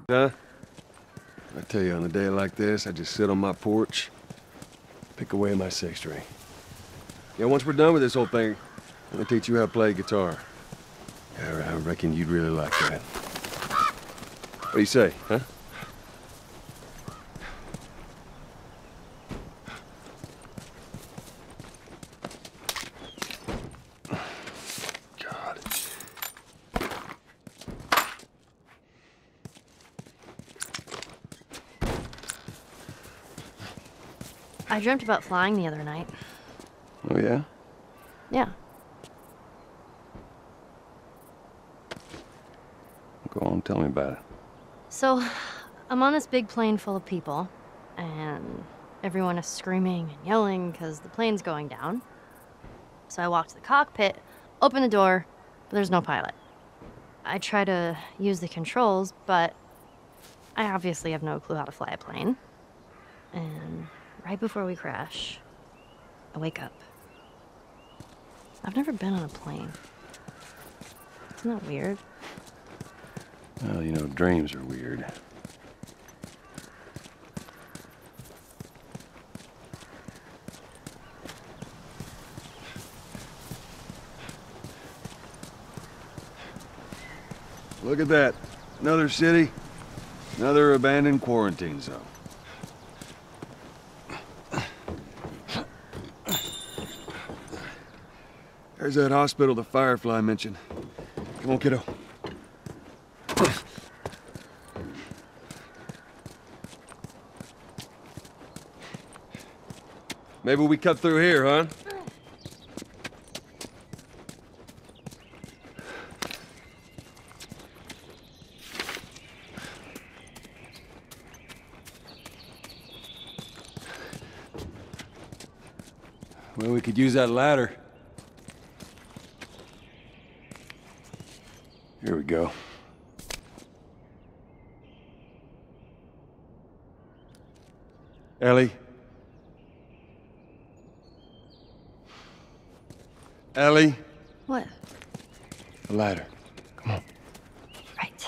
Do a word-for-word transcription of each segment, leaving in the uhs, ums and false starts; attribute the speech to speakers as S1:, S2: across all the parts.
S1: Huh? I tell you, on a day like this, I just sit on my porch, pick away at my six string. Yeah, once we're done with this whole thing, I'm gonna teach you how to play guitar. Yeah, I reckon you'd really like that. What do you say, huh? God.
S2: I dreamt about flying the other night.
S1: Oh, yeah?
S2: Yeah.
S1: Go on, tell me about it.
S2: So, I'm on this big plane full of people, and everyone is screaming and yelling because the plane's going down. So I walk to the cockpit, open the door, but there's no pilot. I try to use the controls, but I obviously have no clue how to fly a plane. And right before we crash, I wake up. I've never been on a plane. Isn't that weird?
S1: Well, you know, dreams are weird. Look at that. Another city, another abandoned quarantine zone. There's that hospital the Firefly mentioned. Come on, kiddo. Maybe we cut through here, huh? Well, we could use that ladder. Here we go. Ellie? Ellie?
S2: What?
S1: The ladder. Come on.
S2: Right.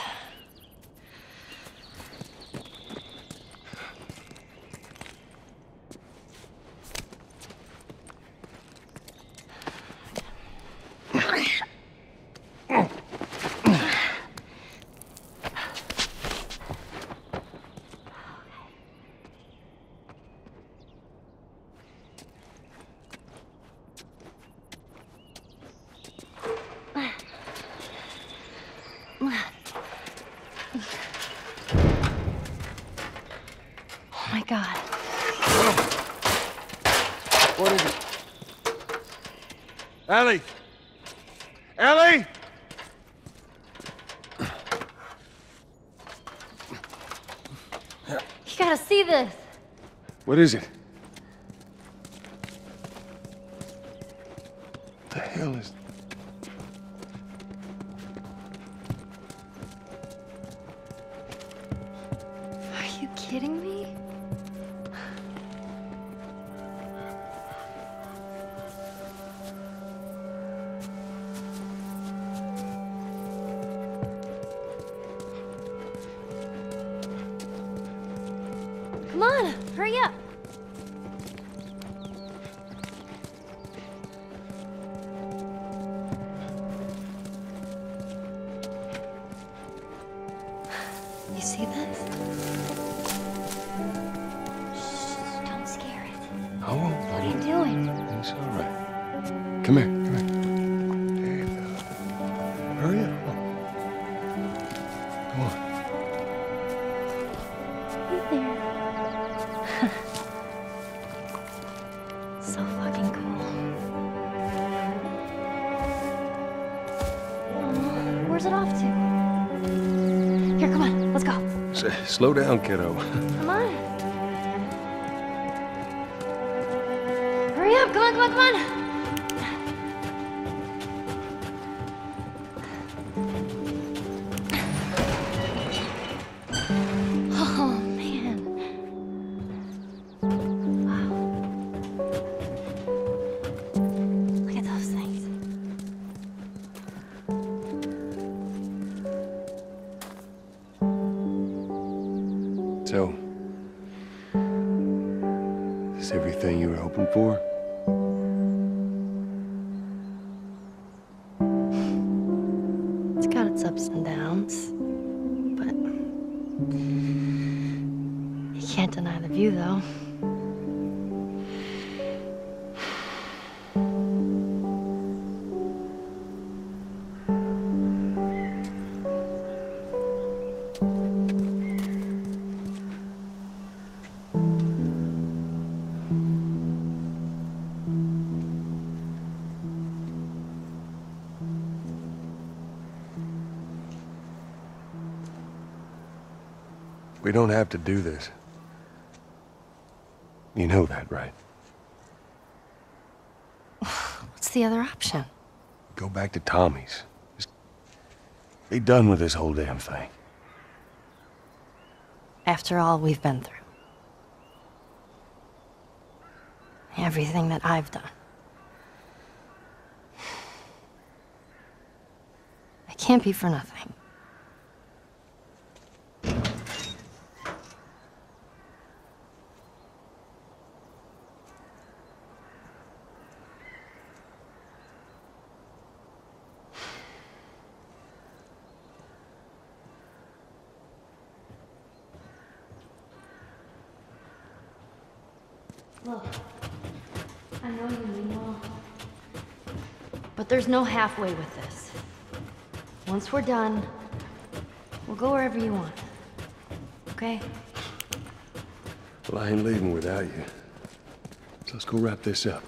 S2: Oh my God.
S1: What is it? Ellie! Ellie!
S2: You gotta see this.
S1: What is it? What the hell is...
S2: Are you kidding me? Come on, hurry up. You see this? Shh, don't scare it.
S1: I won't.
S2: What are you doing?
S1: It's all right. Come here, come here. There you go. Hurry up. Come on.
S2: Right there. So fucking cool. Aw, where's it off to? Here, come on, let's go.
S1: S- slow down, kiddo.
S2: Come on. Hurry up, come on, come on, come on. Oh, man. Wow. Look at those things.
S1: So, is this everything you were hoping for?
S2: It's got its ups and downs, but you can't deny the view, though.
S1: We don't have to do this. You know that, right?
S2: What's the other option?
S1: Go back to Tommy's. Just be done with this whole damn thing.
S2: After all we've been through. Everything that I've done. It can't be for nothing. Look, I know you mean well, but there's no halfway with this. Once we're done, we'll go wherever you want, okay?
S1: Well, I ain't leaving without you. So let's go wrap this up.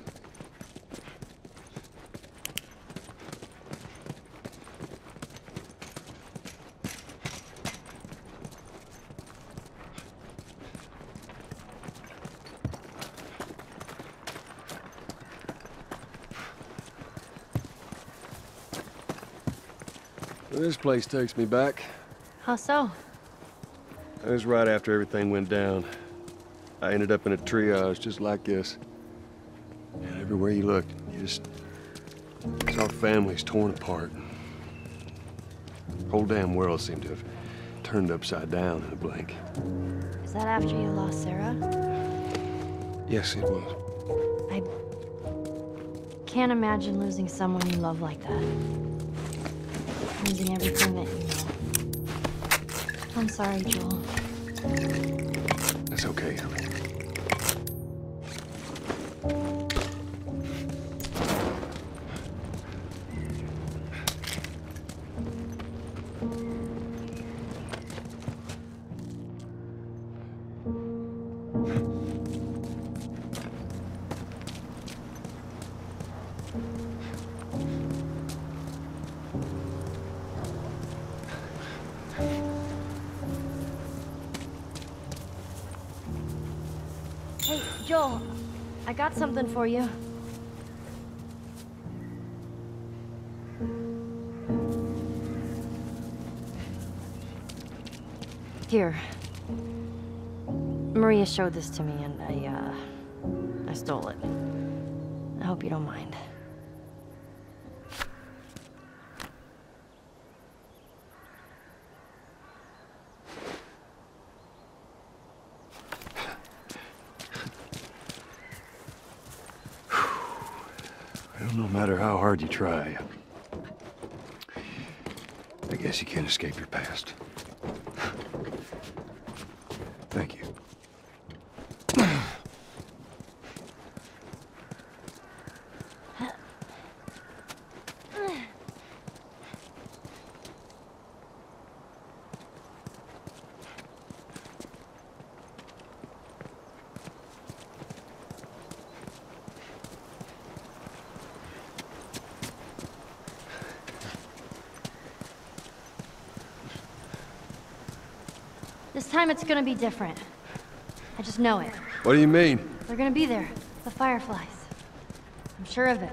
S1: Well, this place takes me back.
S2: How so?
S1: It was right after everything went down. I ended up in a triage just like this. And everywhere you looked, you just saw families torn apart. The whole damn world seemed to have turned upside down in a blink.
S2: Is that after you lost Sarah?
S1: Yes, it was.
S2: I can't imagine losing someone you love like that. Losing everything that you know. I'm sorry, Joel.
S1: That's okay, Ellie.
S2: Hey, Joel, I got something for you. Here. Maria showed this to me and I, uh, I stole it. I hope you don't mind.
S1: Well, no matter how hard you try, I guess you can't escape your past. Thank you.
S2: This time it's gonna be different. I just know it.
S1: What do you mean?
S2: They're gonna be there. The Fireflies. I'm sure of it.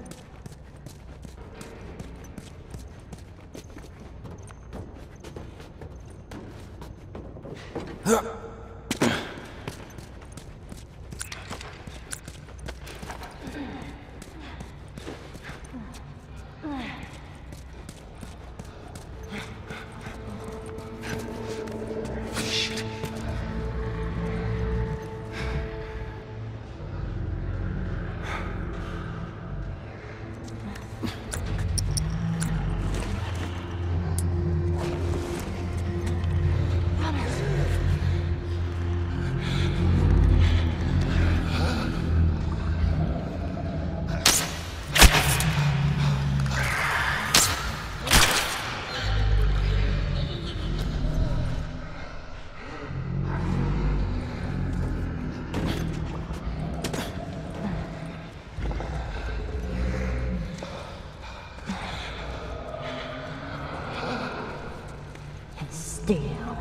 S2: Stay down.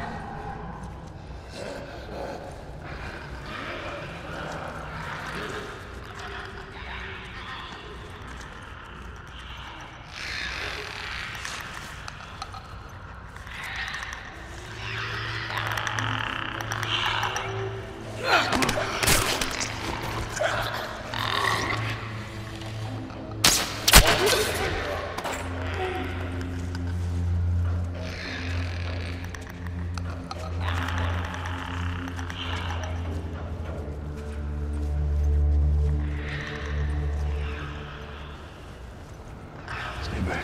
S1: Stay back.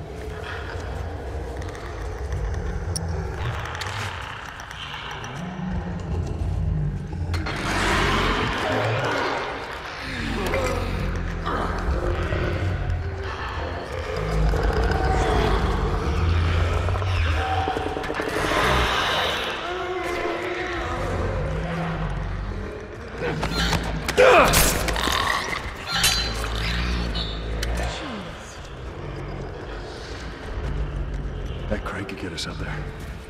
S1: That crate could get us up there.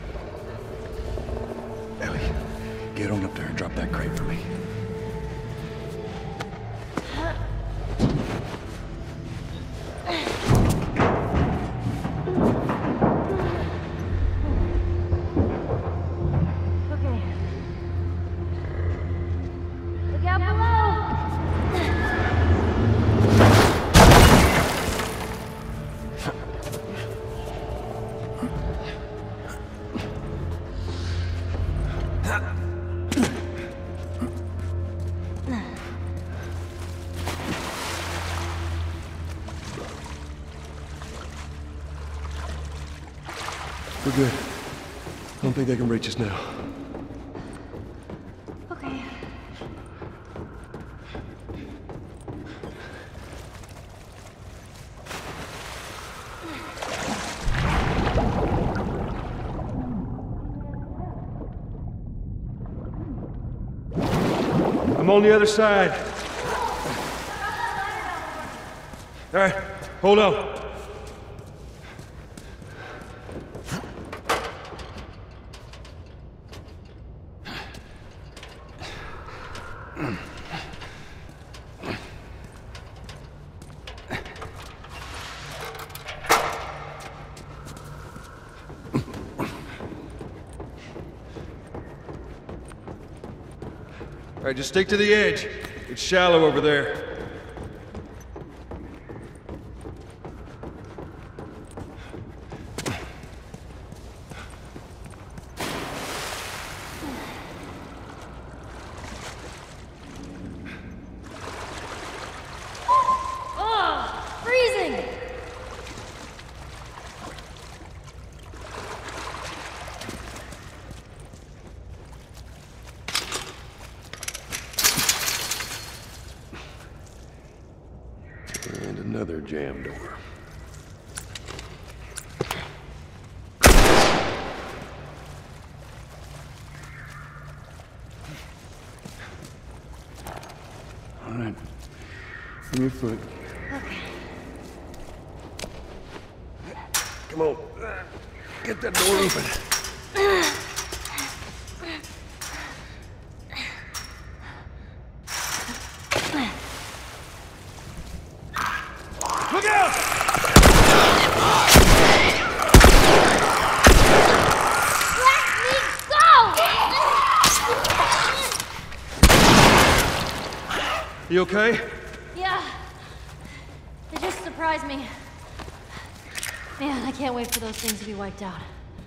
S1: Ellie, get on up there and drop that crate for me.
S2: Okay. Look out below!
S1: We're good. I don't think they can reach us now.
S2: Okay.
S1: I'm on the other side. All right, hold on. All right, just stick to the edge. It's shallow over there.
S2: Oh, freezing!
S1: And another jam door. All right. Bring your foot.
S2: Okay.
S1: Come on. Get that door open. Look out!
S2: Let me go!
S1: You okay?
S2: Yeah. They just surprised me. Man, I can't wait for those things to be wiped out.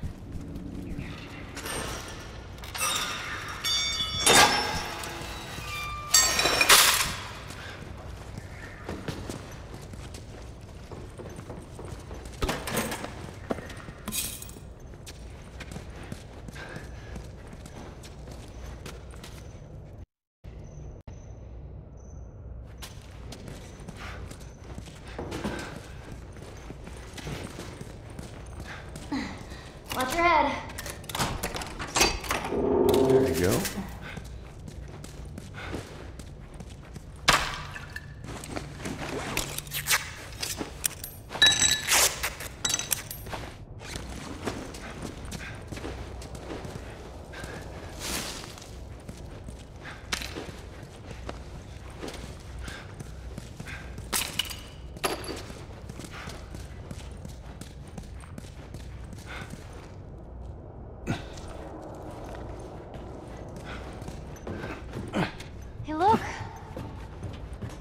S2: Watch your head.
S1: There you go.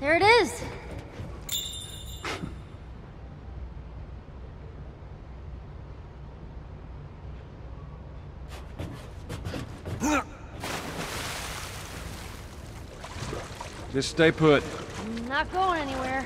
S2: There it is.
S1: Just stay put.
S2: I'm not going anywhere.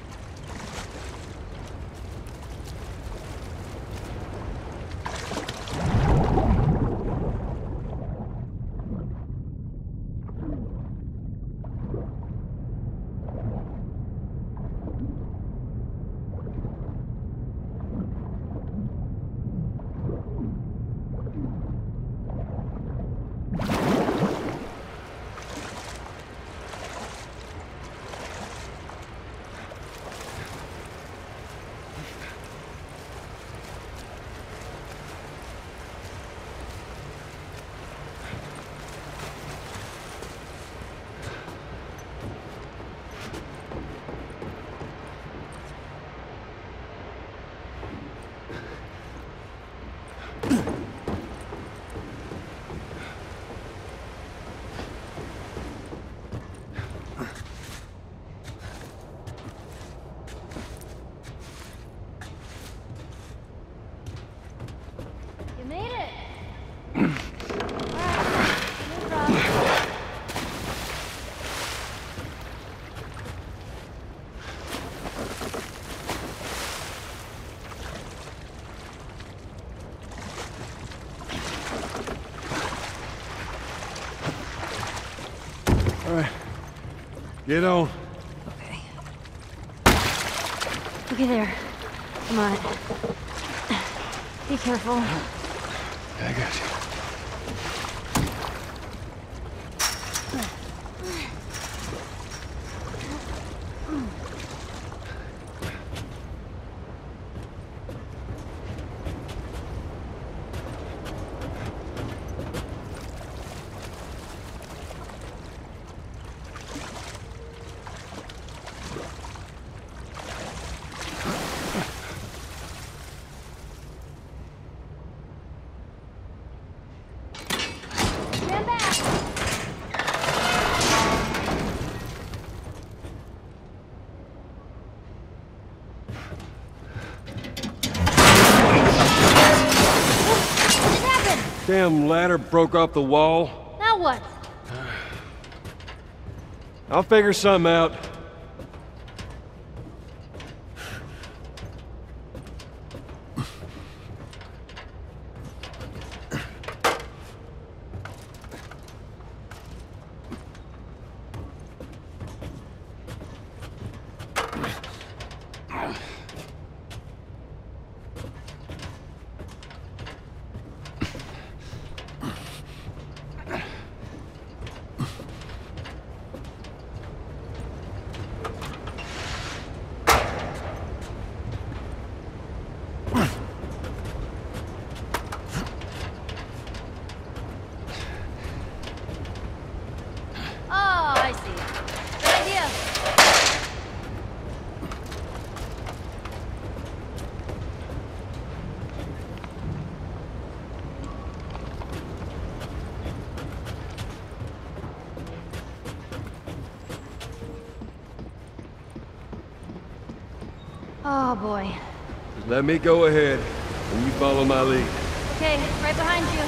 S2: You made it. All right, no problem.
S1: All right. Get on.
S2: Okay. Okay, there. Come on. Be careful.
S1: I got you.
S2: Stand back. What just happened?
S1: Damn ladder broke off the wall.
S2: Now what?
S1: I'll figure something out.
S2: Oh, I see. Good idea. Oh boy.
S1: Just let me go ahead, and you follow my lead.
S2: Okay, right behind you.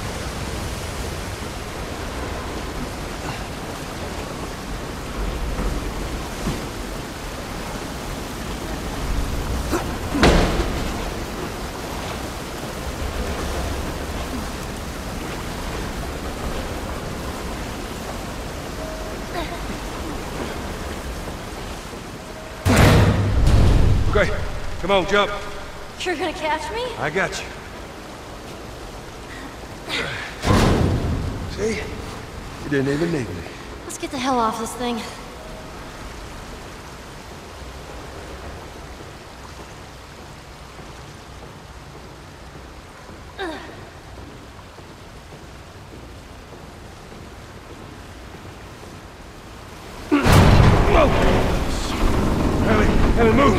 S1: Okay, come on, jump.
S2: You're gonna catch me?
S1: I got you. See? You didn't even need me.
S2: Let's get the hell off this thing.
S1: Whoa! Ellie, Ellie, move!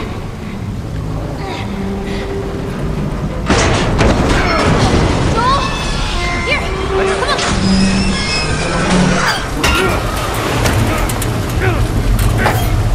S2: Joel! Here! Come on!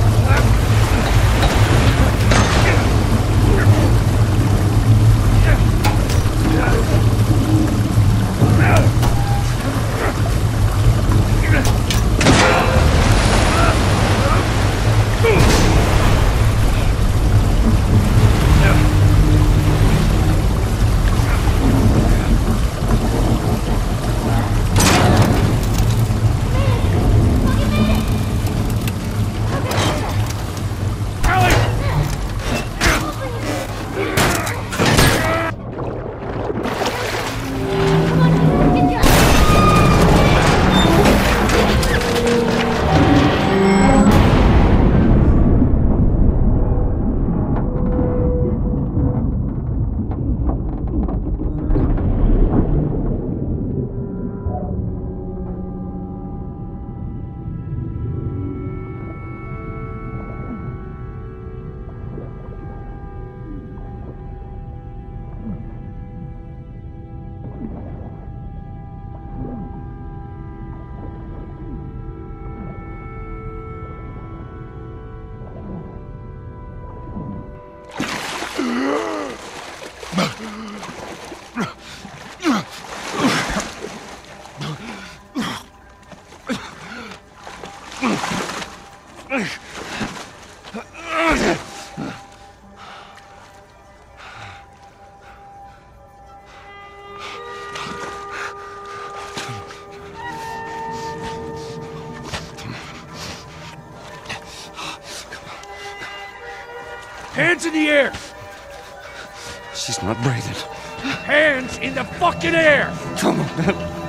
S3: Hands in the air!
S4: She's not breathing.
S3: Hands in the fucking air!
S4: Come on, man.